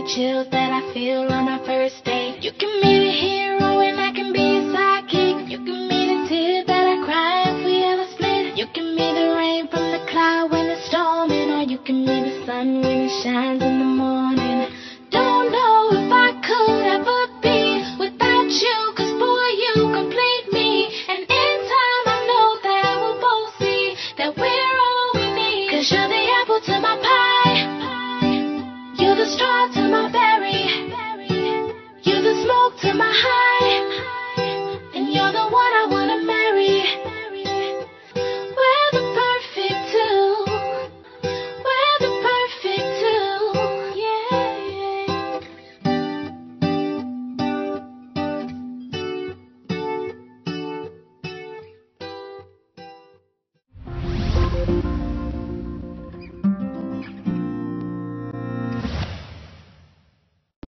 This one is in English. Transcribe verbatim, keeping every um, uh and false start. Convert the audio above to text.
chills that I feel on our first date. You can be the hero and I can be a sidekick. You can be the tear that I cry if we ever split. You can be the rain from the cloud when it's storming, or you can be the sun when it shines in the morning. Don't know if I could ever be without you, cause boy, you complete me. And in time I know that we'll both see that we're all we need. Cause you're the apple to my pie, you're the straw to my berry, you're the smoke to my high.